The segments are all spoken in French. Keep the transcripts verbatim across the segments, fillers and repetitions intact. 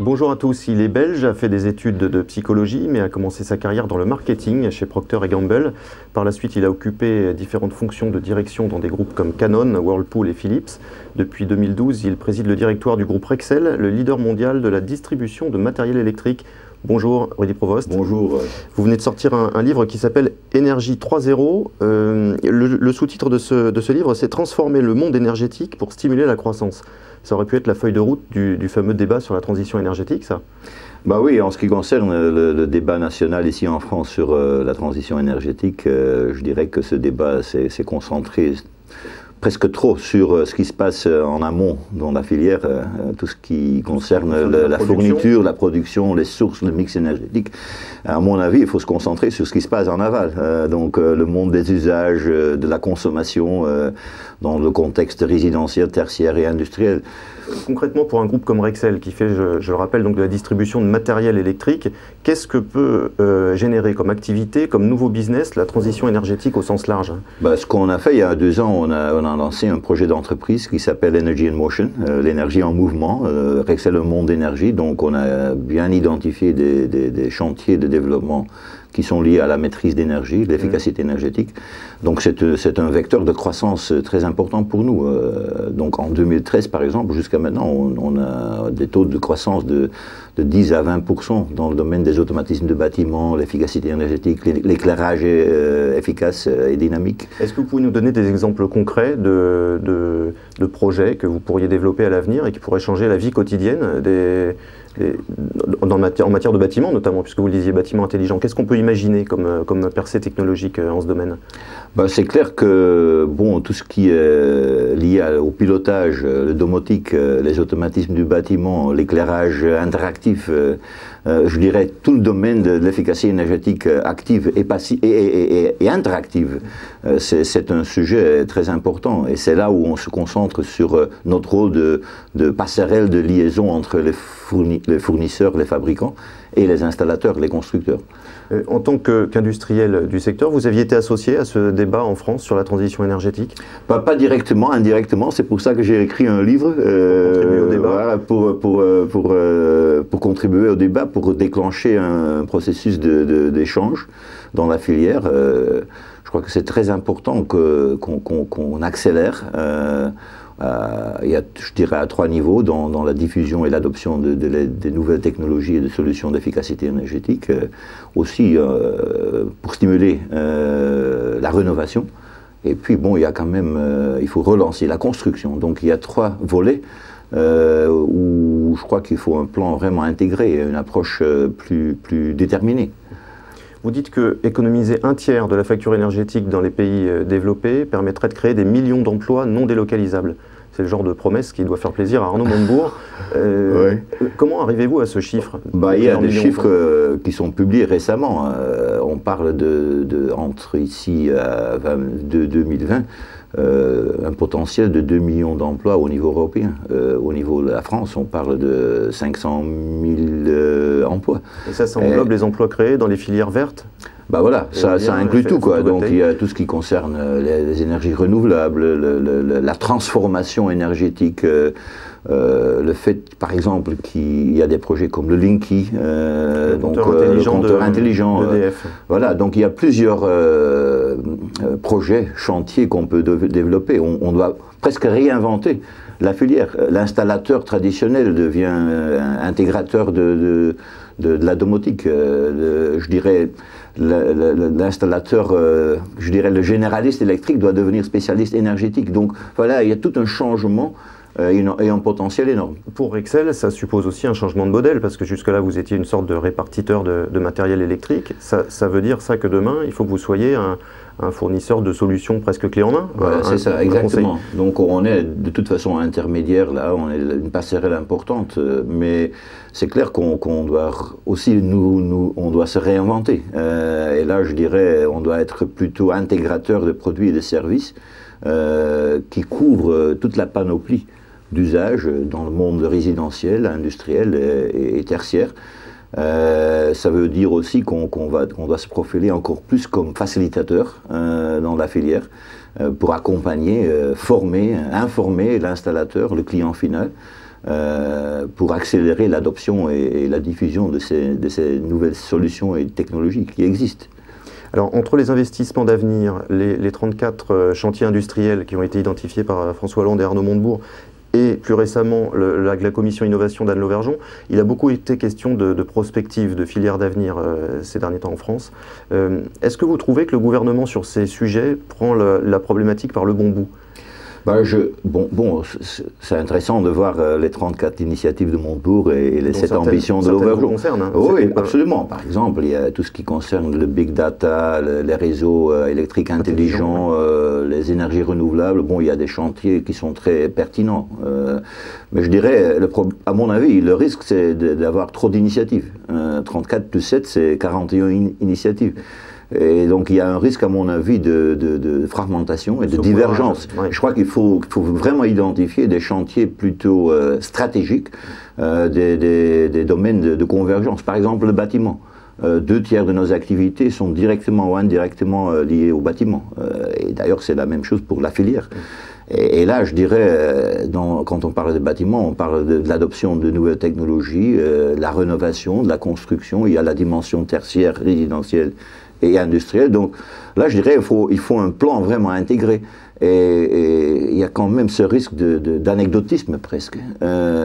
Bonjour à tous, il est belge, a fait des études de, de psychologie, mais a commencé sa carrière dans le marketing chez Procter et Gamble. Par la suite, il a occupé différentes fonctions de direction dans des groupes comme Canon, Whirlpool et Philips. Depuis deux mille douze, il préside le directoire du groupe Rexel, le leader mondial de la distribution de matériel électrique. Bonjour Rudy Provost. Bonjour. Vous venez de sortir un, un livre qui s'appelle Énergie trois zéro. Euh, le le sous-titre de ce, de ce livre, c'est Transformer le monde énergétique pour stimuler la croissance. Ça aurait pu être la feuille de route du, du fameux débat sur la transition énergétique, ça? Bah oui, en ce qui concerne le, le débat national ici en France sur euh, la transition énergétique, euh, je dirais que ce débat s'est concentré presque trop sur euh, ce qui se passe euh, en amont dans la filière, euh, tout ce qui concerne le, la, la fourniture, la production, les sources, le mix énergétique. À mon avis, il faut se concentrer sur ce qui se passe en aval, euh, donc euh, le monde des usages, euh, de la consommation, euh, dans le contexte résidentiel, tertiaire et industriel. Concrètement, pour un groupe comme Rexel, qui fait, je, je le rappelle, donc de la distribution de matériel électrique, qu'est-ce que peut euh, générer comme activité, comme nouveau business, la transition énergétique au sens large? Bah, ce qu'on a fait il y a deux ans, on a, on a lancé un projet d'entreprise qui s'appelle Energy in Motion, euh, l'énergie en mouvement, euh, Rexel le monde d'énergie. Donc on a bien identifié des, des, des chantiers de développement qui sont liés à la maîtrise d'énergie, l'efficacité énergétique. Donc c'est un vecteur de croissance très important pour nous. Euh, donc en deux mille treize, par exemple, jusqu'à maintenant, on, on a des taux de croissance de, de dix à vingt pour cent dans le domaine des automatismes de bâtiments, l'efficacité énergétique, l'éclairage euh, efficace et dynamique. Est-ce que vous pouvez nous donner des exemples concrets de, de, de projets que vous pourriez développer à l'avenir et qui pourraient changer la vie quotidienne des... Et dans matière, en matière de bâtiments notamment, puisque vous le disiez, bâtiments intelligents, qu'est-ce qu'on peut imaginer comme, comme percée technologique en ce domaine? Ben, c'est clair que bon, tout ce qui est lié au pilotage, le domotique, les automatismes du bâtiment, l'éclairage interactif, euh, je dirais tout le domaine de l'efficacité énergétique active et, passive, et, et, et, et interactive, euh, c'est un sujet très important et c'est là où on se concentre sur notre rôle de, de passerelle de liaison entre les fournisseurs, les fournisseurs, les fabricants et les installateurs, les constructeurs. Euh, en tant qu'industriel du secteur, vous aviez été associé à ce débat en France sur la transition énergétique? Pas, pas directement, indirectement, c'est pour ça que j'ai écrit un livre euh, pour, voilà, pour, pour, pour, euh, pour contribuer au débat, pour déclencher un processus d'échange dans la filière. Euh, je crois que c'est très important qu'on qu'on, qu'on accélère. Euh, Euh, il y a, je dirais, à trois niveaux, dans, dans la diffusion et l'adoption de, de, de, de nouvelles technologies et de solutions d'efficacité énergétique, euh, aussi euh, pour stimuler euh, la rénovation. Et puis, bon, il y a quand même, euh, il faut relancer la construction. Donc, il y a trois volets euh, où je crois qu'il faut un plan vraiment intégré, une approche euh, plus, plus déterminée. Vous dites que économiser un tiers de la facture énergétique dans les pays développés permettrait de créer des millions d'emplois non délocalisables. C'est le genre de promesse qui doit faire plaisir à Arnaud Montebourg. Euh, ouais. Comment arrivez-vous à ce chiffre? Bah, il y a des chiffres euh, qui sont publiés récemment. Euh, on parle de, de entre ici à deux mille vingt, euh, un potentiel de deux millions d'emplois au niveau européen. Euh, au niveau de la France, on parle de cinq cent mille euh, emplois. Et ça, ça englobe Et, les emplois créés dans les filières vertes? Bah voilà, ça, ça inclut tout, quoi. Donc il y a tout ce qui concerne les, les énergies renouvelables, le, le, la transformation énergétique, euh, euh, le fait, par exemple, qu'il y a des projets comme le Linky, euh, le donc compteur euh, intelligent, le compteur de, intelligent d'E D F. Euh, voilà, donc il y a plusieurs euh, euh, projets, chantiers qu'on peut de, développer. On, on doit presque réinventer la filière. L'installateur traditionnel devient euh, intégrateur de, de, de, de la domotique. Euh, de, je dirais, l'installateur, euh, je dirais le généraliste électrique doit devenir spécialiste énergétique. Donc voilà, il y a tout un changement euh, et un potentiel énorme. Pour Rexel, ça suppose aussi un changement de modèle, parce que jusque-là, vous étiez une sorte de répartiteur de, de matériel électrique. Ça, ça veut dire ça que demain, il faut que vous soyez un, un fournisseur de solutions presque clé en main. Voilà, c'est ça, exactement. Donc on est de toute façon intermédiaire, là, on est une passerelle importante, mais c'est clair qu'on qu'on doit aussi, nous, nous, on doit se réinventer. Euh, et là, je dirais, on doit être plutôt intégrateur de produits et de services euh, qui couvrent toute la panoplie d'usages dans le monde résidentiel, industriel et, et tertiaire. Euh, ça veut dire aussi qu'on qu'on va, qu'on doit se profiler encore plus comme facilitateur euh, dans la filière euh, pour accompagner, euh, former, informer l'installateur, le client final, euh, pour accélérer l'adoption et, et la diffusion de ces, de ces nouvelles solutions et technologies qui existent. Alors, entre les investissements d'avenir, les, les trente-quatre chantiers industriels qui ont été identifiés par François Hollande et Arnaud Montebourg, et plus récemment le, la, la commission innovation d'Anne Lauvergeon, il a beaucoup été question de, de prospective, de filières d'avenir euh, ces derniers temps en France. Euh, Est-ce que vous trouvez que le gouvernement sur ces sujets prend le, la problématique par le bon bout? Ben je, bon, bon c'est intéressant de voir euh, les trente-quatre initiatives de Montebourg et, et les sept ambitions de Lauvergeon. Hein, oui, absolument. Par exemple, il y a tout ce qui concerne le big data, le, les réseaux euh, électriques intelligents, euh, les énergies renouvelables. Bon, il y a des chantiers qui sont très pertinents. Euh, mais je dirais, le pro à mon avis, le risque, c'est d'avoir trop d'initiatives. Euh, trente-quatre plus sept, c'est quarante et une in initiatives. Et donc il y a un risque, à mon avis, de, de, de fragmentation et de divergence. Ouais. Je crois qu'il faut, faut vraiment identifier des chantiers plutôt euh, stratégiques, euh, des, des, des domaines de, de convergence. Par exemple, le bâtiment. Euh, deux tiers de nos activités sont directement ou indirectement euh, liées au bâtiment. Euh, et d'ailleurs, c'est la même chose pour la filière. Et, et là, je dirais, euh, dans, quand on parle de bâtiment, on parle de, de l'adoption de nouvelles technologies, euh, la rénovation, de la construction. Il y a la dimension tertiaire, résidentielle et industriel. Donc là, je dirais, il faut, il faut un plan vraiment intégré. Et, et il y a quand même ce risque d'anecdotisme presque. Euh,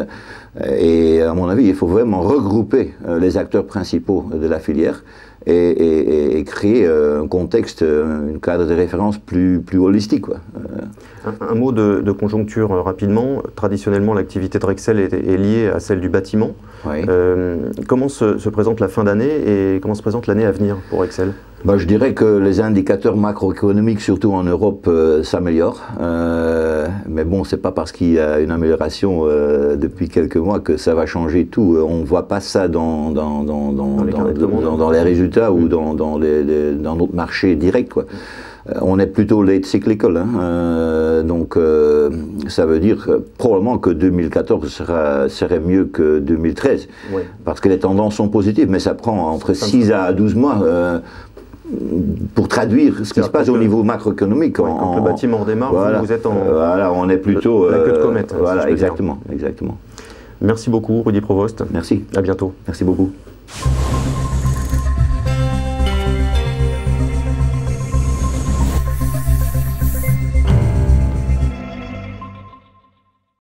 et à mon avis, il faut vraiment regrouper euh, les acteurs principaux de la filière et, et, et créer euh, un contexte, un cadre de référence plus, plus holistique, quoi. Euh, un, un mot de, de conjoncture euh, rapidement. Traditionnellement, l'activité de Rexel est, est liée à celle du bâtiment. Oui. Euh, comment se, se présente la fin d'année et comment se présente l'année à venir pour Rexel? Ben, je dirais que les indicateurs macroéconomiques, surtout en Europe, euh, s'améliorent. Euh, mais bon, c'est pas parce qu'il y a une amélioration euh, depuis quelques mois que ça va changer tout. On ne voit pas ça dans, dans, dans, dans, dans, les, dans, dans, dans les résultats mmh. ou dans, dans, les, les, dans notre marché direct, quoi. On est plutôt late cyclical, hein, euh, donc euh, ça veut dire que, probablement que deux mille quatorze sera, serait mieux que deux mille treize, oui. Parce que les tendances sont positives, mais ça prend entre six à douze mois euh, pour traduire ce qui se passe au niveau macroéconomique. Ouais, quand le bâtiment redémarre, voilà, vous êtes en... Voilà, on est plutôt... La queue de comète. Euh, voilà, si exactement, exactement. Merci beaucoup, Rudy Provost. Merci. À bientôt. Merci beaucoup.